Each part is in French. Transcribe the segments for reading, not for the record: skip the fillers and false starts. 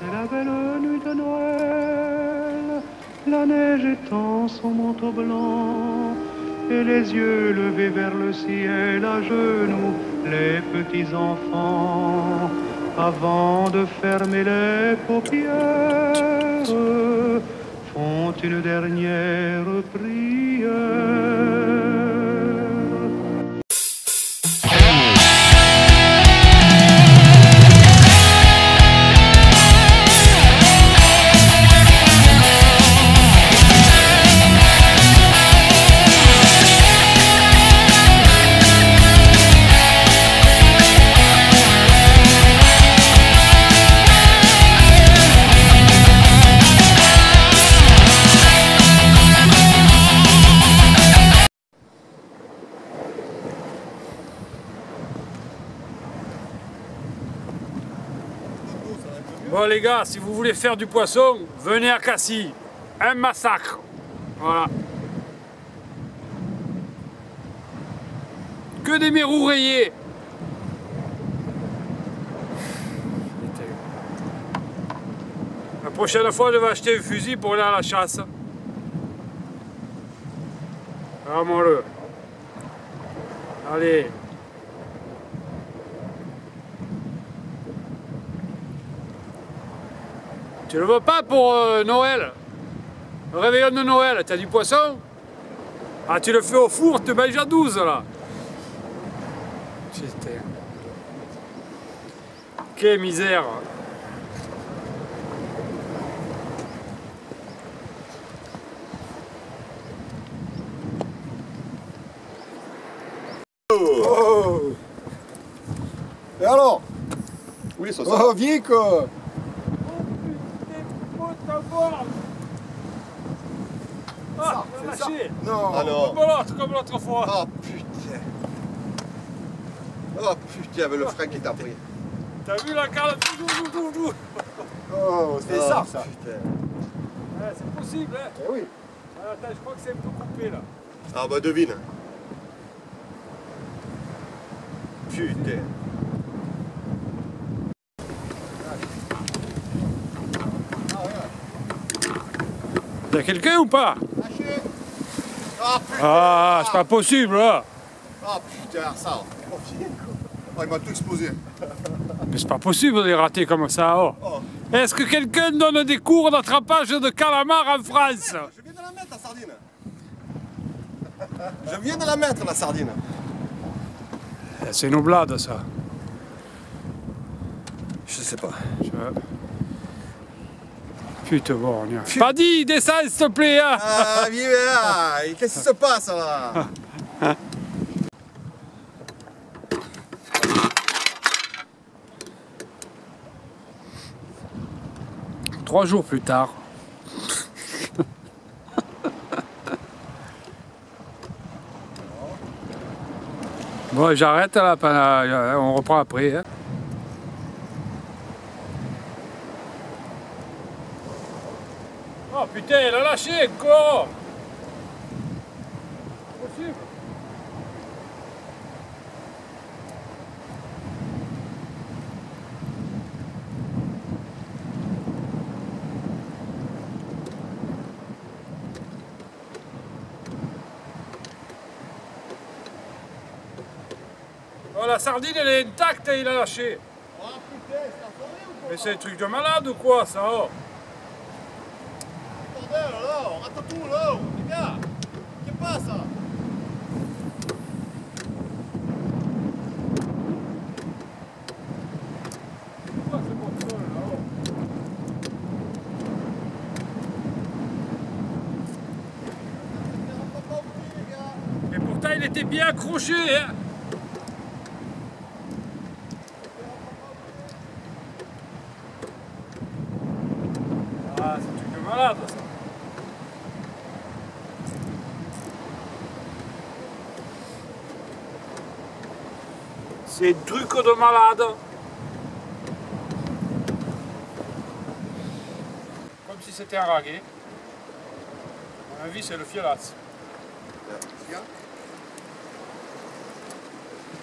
C'est la belle nuit de Noël, la neige étend son manteau blanc, et les yeux levés vers le ciel, à genoux, les petits enfants, avant de fermer les paupières, font une dernière prière. Bon les gars, si vous voulez faire du poisson, venez à Cassis. Un massacre. Voilà. Que des mérous rayés. La prochaine fois, je vais acheter un fusil pour aller à la chasse. Vamos-le. Allez. Tu le veux pas pour Noël? Le réveillon de Noël, t'as du poisson? Ah, tu le fais au four, tu manges à 12 là. Putain. Quelle misère. Oh. Et alors? Oui, ça. Oh, viens quoi. Ah, lâché. Non. Ah non. Comme l'autre fois. Oh putain. Oh putain, avec le frein qui t'a pris. T'as vu la carte? Oh, c'était ça. Putain. Ouais, c'est possible, hein? Eh oui. Ah, attends, je crois que c'est un peu coupé là. Ah bah devine. Putain. Y'a quelqu'un ou pas? Lâché. Ah putain. Ah, c'est pas possible là. Ah putain, ça. Oh, il m'a tout explosé. Mais c'est pas possible de les rater comme ça. Oh. Oh. Est-ce que quelqu'un donne des cours d'attrapage de calamar en France? Je viens de la mettre la sardine. Je viens de la mettre la sardine. C'est une oblade ça. Je sais pas. Putain, bon, on y a. Paddy, descends s'il te plaît. Hein. Ah, viens là. Qu'est-ce qui se passe là? 3 jours plus tard. Bon, j'arrête là, on reprend après. Hein. Oh putain, il a lâché encore. C'est possible. Oh, la sardine elle est intacte et il a lâché. Oh putain, c'est enfoiré ou quoi? Mais c'est un truc de malade ou quoi ça? Oh. Bordel là, on rate tout là, les gars. Qu'est-ce qui passe là? Pourquoi c'est bon sol là-haut? Et pourtant il était bien accroché hein. Ah, c'est un truc de malade ça. C'est un truc de malade. Comme si c'était un raguet. À mon avis, c'est le fielasse.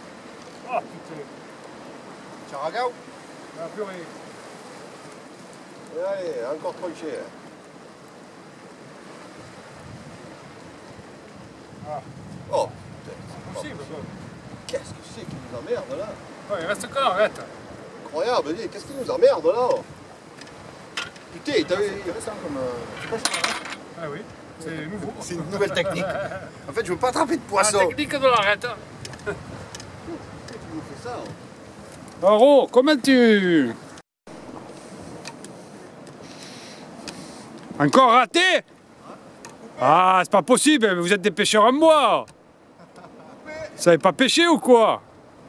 Oh putain. Tu as ragao? Ah purée. Allez, encore tranché. Ah. Oh, C'est possible. qu'est-ce que c'est qui nous emmerde là? Ouais, il reste encore, arrête. Incroyable, qu'est-ce qui nous emmerde là? Putain, t'avais intéressant comme. Ah oui, c'est nouveau. C'est une nouvelle technique. En fait, je veux pas attraper de La poisson. technique de l'arrête. Pourquoi tu nous fais ça? Oro, comment tu... Encore raté? Ah, c'est pas possible, vous êtes des pêcheurs en bois. Vous savez pas pêcher ou quoi?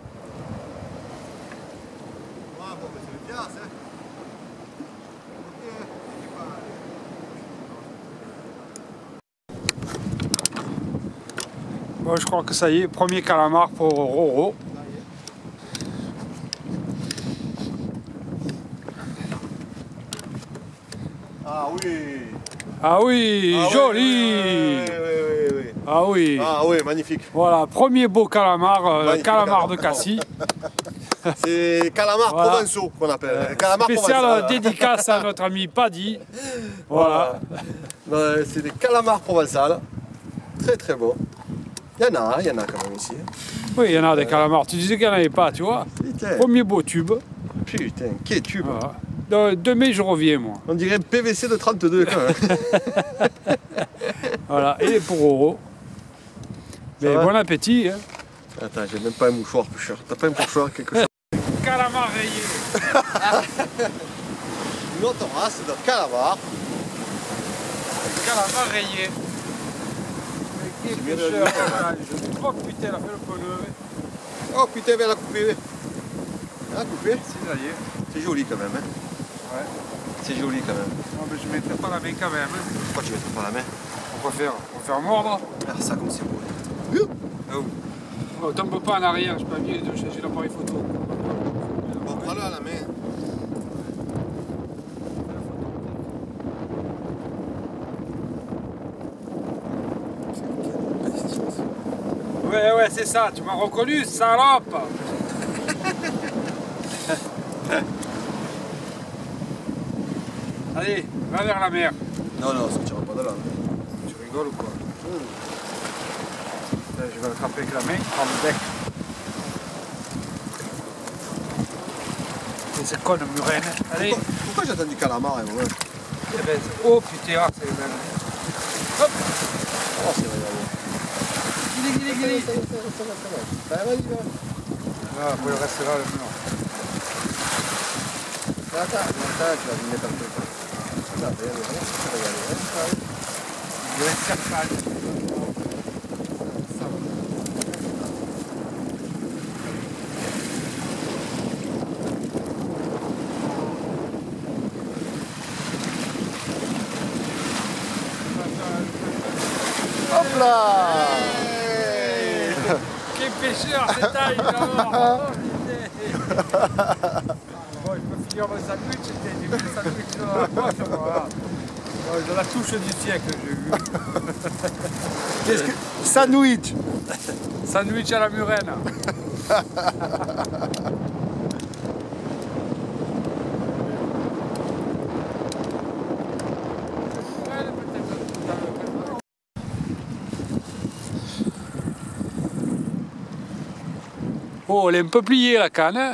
Ah bon, mais c'est le piastre, hein. Bon, je crois que ça y est, premier calamar pour Roro. Ah oui. Ah oui, Ah, joli. Oui. Ah oui. Ah oui, magnifique. Voilà, premier beau calamar, Magnifique calamar calamar. de Cassis. C'est calamars Voilà. provençaux qu'on appelle. Calamars Spécial provençaux. dédicace à notre ami Paddy. Voilà. Ouais, c'est des calamars provençaux. Très très beau. Il y en a quand même ici. Oui, il y en a des calamars. Tu disais qu'il n'y en avait pas, tu vois. Putain, Premier beau tube. putain, quel tube. Voilà. Demain, je reviens, moi. On dirait PVC de 32 quand même. Voilà, et pour Roro. Mais va bon appétit. Hein. Attends, j'ai même pas un mouchoir, pêcheur. T'as pas un mouchoir, quelque chose? Calamar rayé. Une autre race de calamars. Calamar rayé. Mais quel bien de pêcheur. la Oh putain, elle a fait le pneu. Oh putain, viens la couper. La couper. Si, ça y est. C'est joli quand même. Hein. Ouais. C'est joli quand même. Non, mais je ne mettrai pas la main quand même. Hein. Pourquoi tu mettrais pas la main? On va faire mordre. Regarde ça comme c'est beau. Oh. Oh, tombe pas en arrière, je peux pas bien de changer l'appareil photo. Bon, prends-le à la main. Ouais, c'est ça, tu m'as reconnu, salope. Allez, va vers la mer. Non, ça ne tire pas de là. Tu rigoles ou quoi? Je vais l'attraper avec la main, prendre le bec. Et c'est con, le murène. Allez. Pourquoi j'attends du calamar à un moment? Eh ben, oh putain, c'est belle. Hop. Oh, c'est vrai. Guili. Ça va. Vas-y, va. Ah, vous rester là, le mur. Attends, tu vas venir mettre un peu. Attends, regarde. Il reste 4 pages. Hop là! Quel pêcheur, c'est taille, là. Bon, je peux finir mon sandwich, j'ai vu le sandwich à gauche, voilà. De la touche du siècle, j'ai vu. Qu'est-ce que. Sandwich! Sandwich à la murène. Oh, elle est un peu pliée la canne. Hein.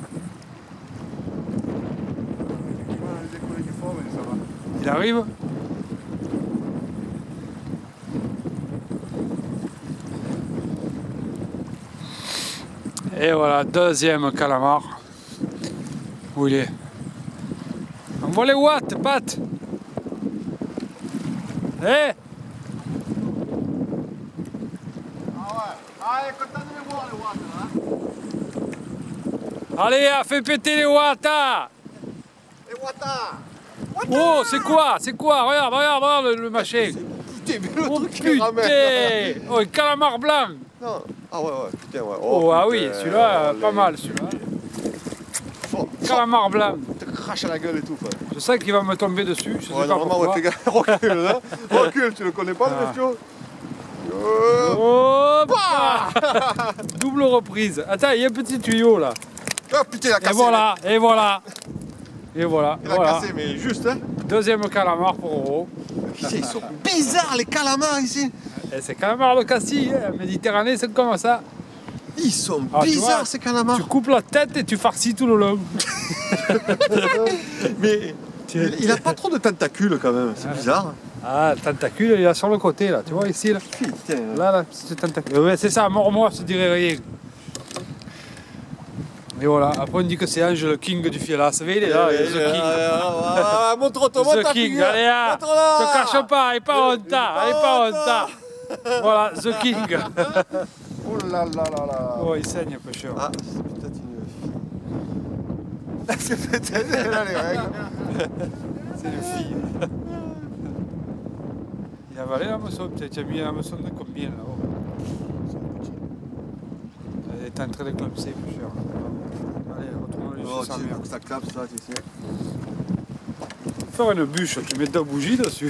Il arrive. Et voilà, deuxième calamar. Où il est? On voit les watts, Pat. Eh? Allez, content de les voir, les watts, là. Allez, fais péter les watts. Hein. Les watts! Oh, c'est quoi? C'est quoi? Regarde le machin. Putain, mais le Oh truc qui ramène. putain! Oh, un calamar blanc. Non. Ah ouais, putain, ouais. Oh, ah oui, putain, celui-là, oh, pas mal celui-là. Oh, Calamar blanc. te crache à la gueule et tout, quoi. Je sais qu'il va me tomber dessus, je sais Ouais, pas normalement, pourquoi. ouais, fais gaffe. Recule, là. Recule, tu le connais pas, le monsieur? Hop là. Double reprise. Attends, il y a un petit tuyau là. Ah putain, la Et voilà, et voilà. Et voilà. Il a voilà. cassé, mais juste, hein. Deuxième calamar pour Oro. Ils sont bizarres les calamars ici. Et c'est calamar de Castille, hein. Méditerranée, c'est comme ça. Ils sont Ah, tu bizarres vois, ces calamars. Tu coupes la tête et tu farcis tout le long. Mais il a pas trop de tentacules quand même, c'est bizarre. Ah, le tentacule, il est sur le côté, là. Tu vois, ici, là. Putain. Là, c'est le tentacule. Ouais, c'est ça, mort-moi, je te dirais rien. Et voilà, après on dit que c'est Ange, le king du Fielas. Vous voyez, il est là, The King. Montre-toi The King, allez là, te cache pas, il est pas honta, il est pas honta. Voilà, The King. Oh là là là là. Oh, il saigne un peu cher. Ah, c'est peut-être une fille. C'est peut-être elle a les règles. C'est une fille. Il a avalé la moisson, peut-être. Tu as mis la moisson de combien là-haut? Elle est en train de clamser, peu cher. Allez, retourne-le Oh, chez sa mère. ça clappe ça, tu sais. Faire une bûche, tu mets deux bougies dessus.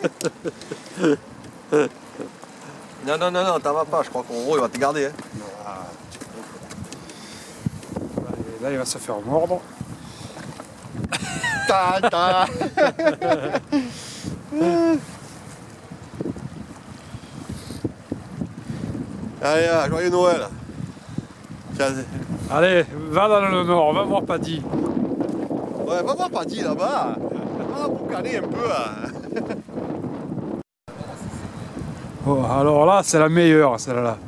Non, non, non, non, t'en vas pas, je crois qu'en gros il va te garder. Hein. Et là, il va se faire mordre. Ta, ta. Allez, joyeux Noël. Allez, va dans le nord, va voir Paddy. Ouais, va voir Paddy là-bas. Va pour caler un peu. Hein. Oh, alors là, c'est la meilleure, celle-là.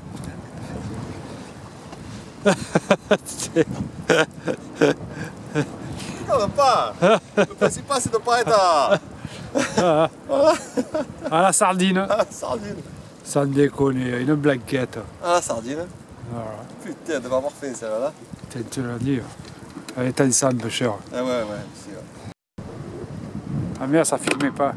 Non, pas. Le principal, c'est de ne pas être À la sardine. sardine. Sans déconner, une blanquette. Ah, la sardine. Voilà. Putain, elle devait avoir faim celle-là. Putain, tu l'as dit. Elle est ensemble, peu cher. Ah ouais, c'est vrai. Ah merde, ça filmait pas.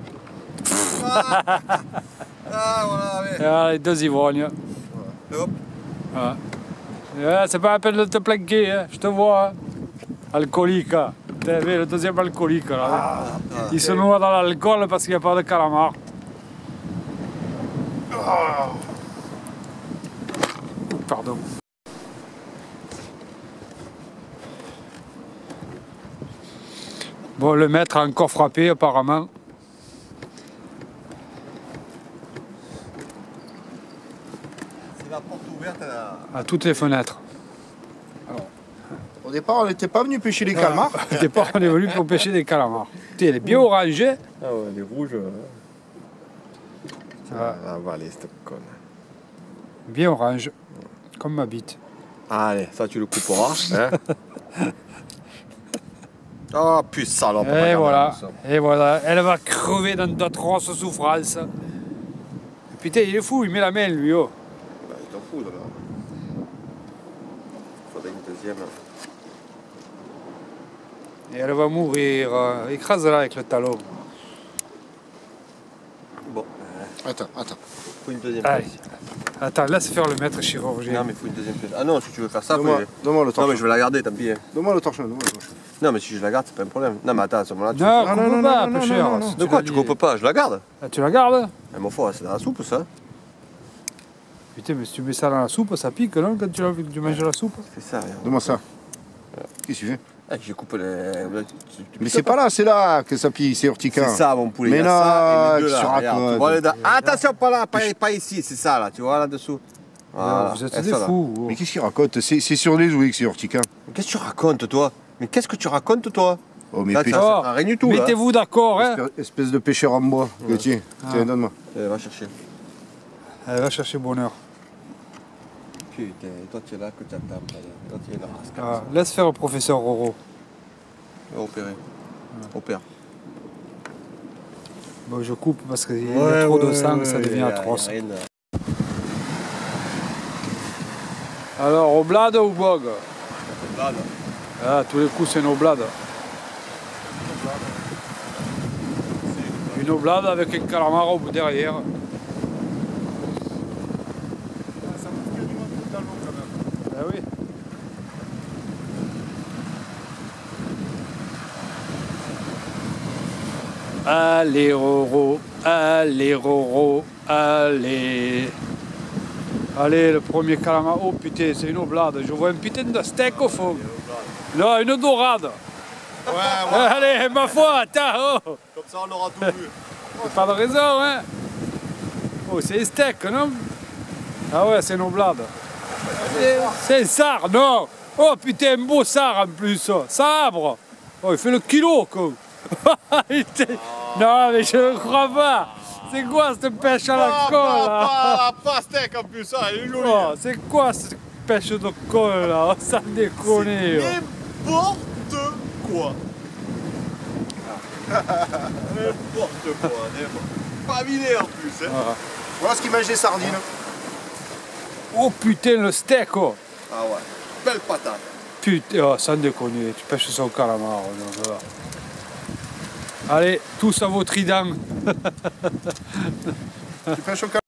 Ah, voilà, ouais. Et là, les deux ivrognes. Et hop. Voilà. Ouais, c'est pas la peine de te planquer, hein. Je te vois. Hein. Alcoolique. Hein. T'as vu, le deuxième alcoolique. Là. Il se noie dans l'alcool parce qu'il n'y a pas de calamar. Pardon. Bon, le maître a encore frappé apparemment. C'est la porte ouverte À toutes les fenêtres. Au départ, on n'était pas venu pêcher les calmars. Au départ, on est venu pour pêcher des calamars. Putain, elle est bien orangée. Ah ouais, les rouges. Ah. Ah, va aller, cette conne. Bien orange. Comme ma bite. Allez, ça tu le couperas. Hein. Oh putain, salope. Et voilà. Et voilà. Elle va crever dans d'atroces souffrances. Putain, il est fou, il met la main lui. Oh. Bah, il t'en fout là. Faudrait une deuxième. Et elle va mourir. Écrase-la avec le talon. Bon, Attends. faut une deuxième Allez. place. Attends, laisse faire le maître chirurgien. Non, mais faut une deuxième place. Ah non, si tu veux faire ça, faut... Donne-moi le torchon. Non, mais je vais la garder, tant pis. Hein. Donne-moi le torchon. Non, mais si je la garde, c'est pas un problème. Non, mais attends, à ce moment-là, tu... Non, Ah, coupe non, pas, non, peu non, cher. non, non. Si De quoi l'as tu dit. coupes pas? Je la garde. Ah, tu la gardes? Mais mon foi, c'est dans la soupe, ça. Putain, mais si tu mets ça dans la soupe, ça pique, non, quand tu manges la soupe? C'est ça, regarde. Donne-moi ça. Qu'est-ce que tu fais? Ah, je coupe les... Mais c'est pas là, c'est là que ça pille, c'est urticant. C'est ça, mon poulet. Mais il y a ça et les deux, non, tu là. Regarde, racontes. tu vois les deux. Attention, pas là, pas ici, c'est ça, là. Tu vois, là-dessous. Voilà. Vous êtes Et des ça, là. fous. oh. Mais qu'est-ce qu'il raconte? C'est sur les ouïes que c'est urticant. Mais qu'est-ce que tu racontes, toi? Mais qu'est-ce que tu racontes, toi? Oh, mais Là, pêche- ça sert à rien du tout, là. Mettez-vous d'accord, hein? espèce de pêcheur en bois. Ouais. Tiens, donne-moi. Va chercher. Elle va chercher bonheur. Putain, toi, tu es là que tu attends. Toi, tu es là. Ah, laisse faire le professeur Roro. Va opérer. Opère. Bon, je coupe parce qu'il y a trop de sang, ça devient atroce. Alors, au blade ou au bog? Ah, tous les coups, c'est une oblade. Une oblade avec un calamar au bout derrière. Ah oui. Allez Roro, allez Roro, allez. Allez, le premier calamar. Oh putain, c'est une oblade. Je vois un putain de steak au fond. Non, une dorade. Ouais, ouais. Allez, ma foi, attends, oh. Comme ça, on aura tout vu. Pas de raison, hein. Oh, c'est un steak, non? Ah ouais, c'est nos blades. C'est un sard, non? Oh putain, un beau sard en plus. Sabre. Oh, il fait le kilo, quoi. Non, mais je ne crois pas. C'est quoi cette pêche à la colle, là? Pas steak en plus, ça, il est joli. Oh, c'est quoi cette pêche de colle, là? Oh, ça déconne. N'importe quoi. N'importe quoi, pas vidé en plus. Hein. Ah. Voilà ce qu'il mange des sardines. Oh putain, le steak, oh. Ah ouais, belle patate. Putain, oh, sans déconner, tu pêches son calamar. Non, voilà. Allez, tous à vos tridents. Tu pêches au calamar.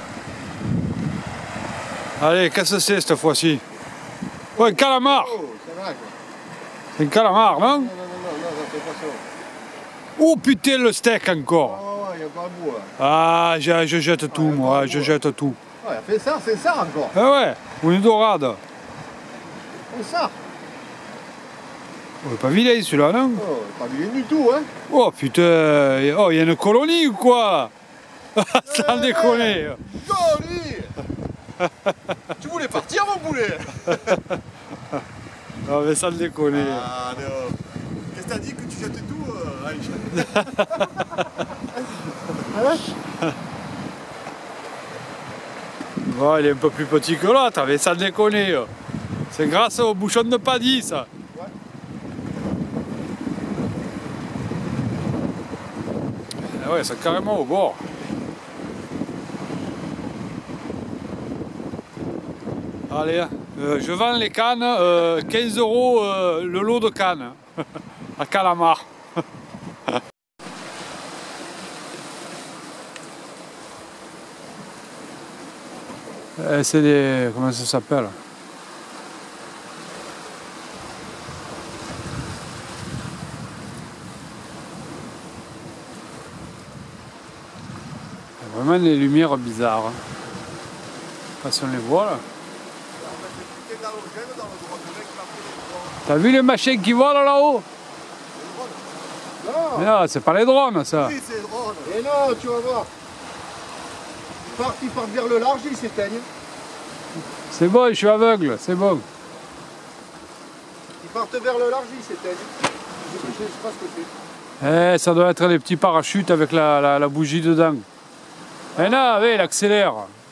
Allez, qu'est-ce que c'est cette fois-ci? Oh, un calamar. Oh, c'est vrai. C'est un calamar, non? Non, ça fait pas ça. Oh putain, le steak encore. Oh, il n'y a pas un bout là. Ah, je jette tout, moi, je jette tout. Ouais, c'est ça encore. Ah ouais, ou une dorade. C'est ça. Oh, pas vilain celui-là, non? Oh, pas bien du tout, hein. Oh putain, oh, il y a une colonie ou quoi? Sans déconner. Joli. Tu voulais partir, mon boulet? Non, mais sans déconner. Ah non. Qu'est-ce que t'as dit que tu jetais tout, Oh, il est un peu plus petit que l'autre, mais sans déconner. C'est grâce au bouchon de paddy, ça. Ah ouais, c'est carrément au bord. Allez, je vends les cannes, 15 € le lot de cannes, à calamar. C'est des... comment ça s'appelle? Il y a vraiment des lumières bizarres. Hein. Je sais pas si on les voit là. T'as vu les machines qui volent là-haut? Non, c'est pas les drones ça. Oui, c'est drôle. Et non, tu vas voir. Ils partent vers le large, ils s'éteignent. C'est bon, je suis aveugle, c'est bon. Ils partent vers le large, ils s'éteignent. Je sais pas ce que c'est. Eh, ça doit être les petits parachutes avec la bougie dedans. Eh non, oui, il accélère.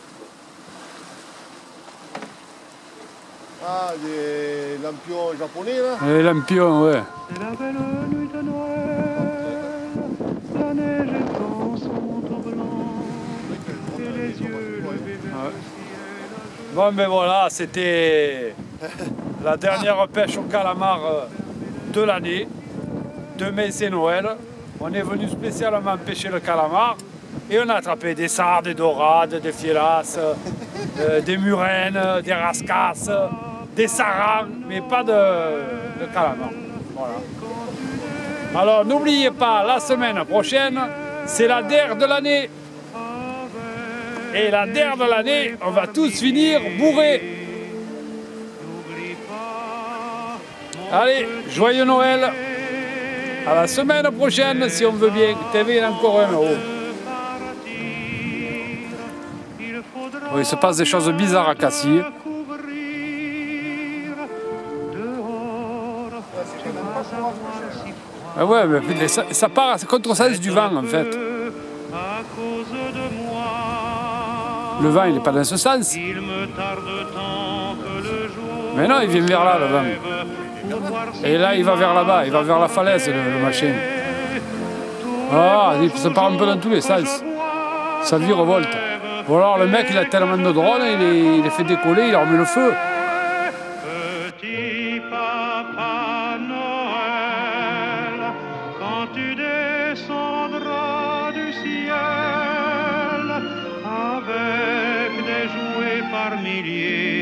Ah, des lampions japonais là. Les lampions, ouais. C'est la belle nuit de Noël, la neige étend son manteau blanc, et les yeux levés vers le ciel. Bon, ben voilà, c'était la dernière pêche au calamar de l'année. Demain, c'est Noël. On est venu spécialement pêcher le calamar et on a attrapé des sardes, des dorades, des fielasses, des murènes, des rascasses, des sarans, mais pas de calamar. Voilà. Alors, n'oubliez pas, la semaine prochaine, c'est la DER de l'année. Et la DER de l'année, on va tous finir bourrés. Allez, joyeux Noël. À la semaine prochaine, si on veut bien. TV, il y en a encore un haut. Oui, il se passe des choses bizarres à Cassis. Ah ouais, mais ça part, c'est contresens du vent en fait. Le vent, il n'est pas dans ce sens. Mais non, il vient vers là, le vent. Et là, il va vers là-bas, il va vers la falaise, le machin. Ah, ça part un peu dans tous les sens. Ça vire revolte. Ou alors, le mec, il a tellement de drones, il les fait décoller, il leur met le feu. Petit papa Noël, quand tu descendras du ciel avec des jouets par milliers.